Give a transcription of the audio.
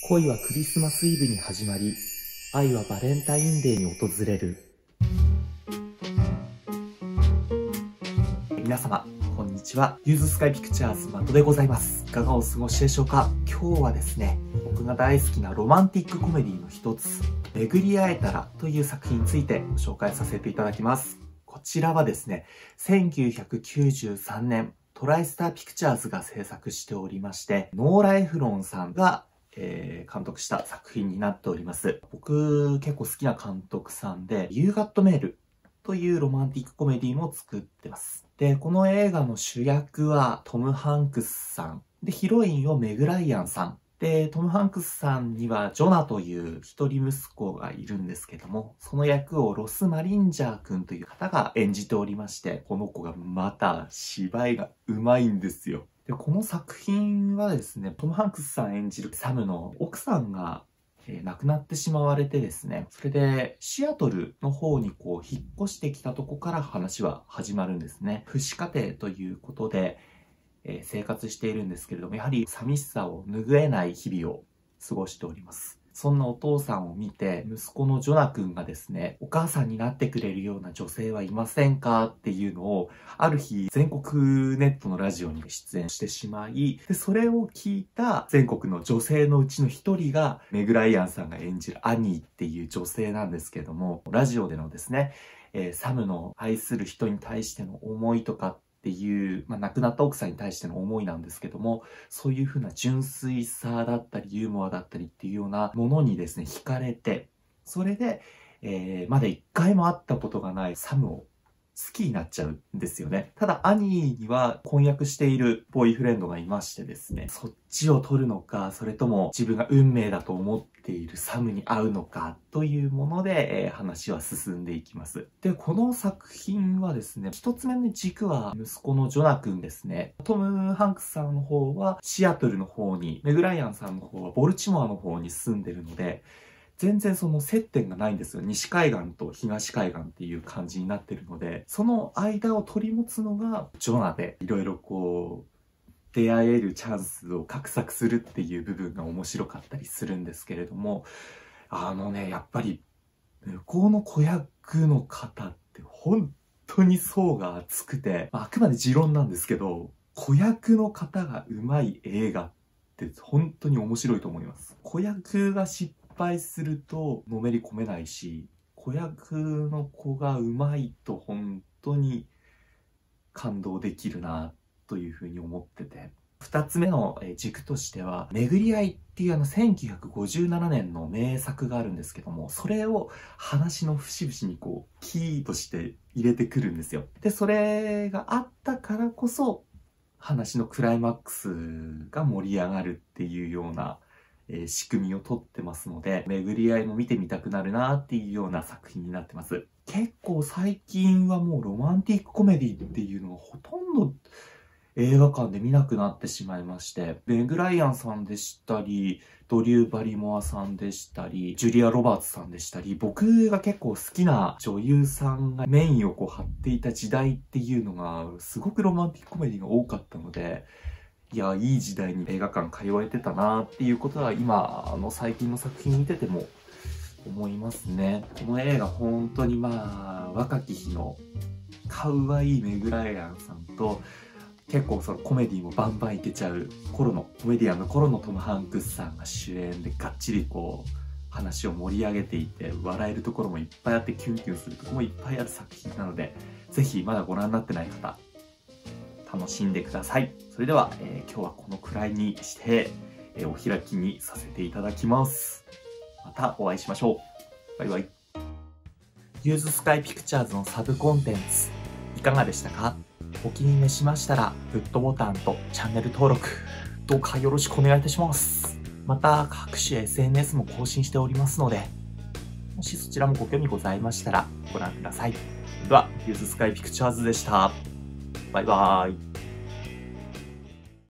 恋はクリスマスイブに始まり、愛はバレンタインデーに訪れる。皆様、こんにちは。ユーズスカイピクチャーズマットでございます。いかがお過ごしでしょうか？今日はですね、僕が大好きなロマンティックコメディの一つ、巡り会えたらという作品についてご紹介させていただきます。こちらはですね、1993年、トライスターピクチャーズが制作しておりまして、ノーラ・エフロンさんが監督した作品になっております。僕結構好きな監督さんで、You Got Mailというロマンティックコメディも作ってます。で、この映画の主役はトム・ハンクスさん。で、ヒロインをメグ・ライアンさん。で、トム・ハンクスさんにはジョナという一人息子がいるんですけども、その役をロス・マリンジャー君という方が演じておりまして、この子がまた芝居が上手いんですよ。で、この作品はですね、トム・ハンクスさん演じるサムの奥さんが亡くなってしまわれてですね、それでシアトルの方に引っ越してきたとこから話は始まるんですね。父子家庭ということで、生活しているんですけれども、やはり寂しさを拭えない日々を過ごしております。そんなお父さんを見て、息子のジョナ君がですね、お母さんになってくれるような女性はいませんかっていうのを、ある日、全国ネットのラジオに出演してしまい、で、それを聞いた全国の女性のうちの一人が、メグ・ライアンさんが演じるアニーっていう女性なんですけれども、ラジオでのですね、サムの愛する人に対しての思いとかっていう、亡くなった奥さんに対しての思いなんですけども、そういう風な純粋さだったり、ユーモアだったりっていうようなものにですね、惹かれて、それで、まだ一回も会ったことがないサムを好きになっちゃうんですよね。ただ、アニーには婚約しているボーイフレンドがいましてですね、そっちを取るのか、それとも自分が運命だと思っているサムに会うのかというもので、話は進んでいきます。で、この作品はですね、一つ目の軸は息子のジョナ君ですね。トム・ハンクスさんの方はシアトルの方に、メグ・ライアンさんの方はボルチモアの方に住んでるので、全然その接点がないんですよ。西海岸と東海岸っていう感じになってるので、その間を取り持つのがジョナで、いろいろ出会えるチャンスを画策するっていう部分が面白かったりするんですけれども、やっぱり向こうの子役の方って本当に層が厚くて、あくまで持論なんですけど、子役の方が上手い映画って本当に面白いと思います。子役が失敗するとのめり込めないし、子役の子が上手いと本当に感動できるなというふうに思ってて、二つ目の軸としては、巡り合いっていう1957年の名作があるんですけども、それを話の節々にキーとして入れてくるんですよ。で、それがあったからこそ、話のクライマックスが盛り上がるっていうような仕組みをとってますので、巡り合いも見てみたくなるなっていうような作品になってます。結構最近はもうロマンティックコメディっていうのがほとんど映画館で見なくなってしまいまして、メグ・ライアンさんでしたり、ドリュー・バリモアさんでしたり、ジュリア・ロバーツさんでしたり、僕が結構好きな女優さんがメインを張っていた時代っていうのが、すごくロマンティックコメディが多かったので、いや、いい時代に映画館通えてたなっていうことは今、最近の作品見てても思いますね。この映画本当に若き日のかわいいメグ・ライアンさんと、結構そのコメディもバンバンいけちゃう頃の、コメディアンの頃のトム・ハンクスさんが主演でがっちり話を盛り上げていて、笑えるところもいっぱいあってキュンキュンするところもいっぱいある作品なので、ぜひまだご覧になってない方、楽しんでください。それでは、今日はこのくらいにして、お開きにさせていただきます。またお会いしましょう。バイバイ。ユーズスカイピクチャーズのサブコンテンツ、いかがでしたか？お気に召しましたら、グッドボタンとチャンネル登録、どうかよろしくお願いいたします。また、各種 SNS も更新しておりますので、もしそちらもご興味ございましたら、ご覧ください。では、ユーズスカイピクチャーズでした。バイバーイ。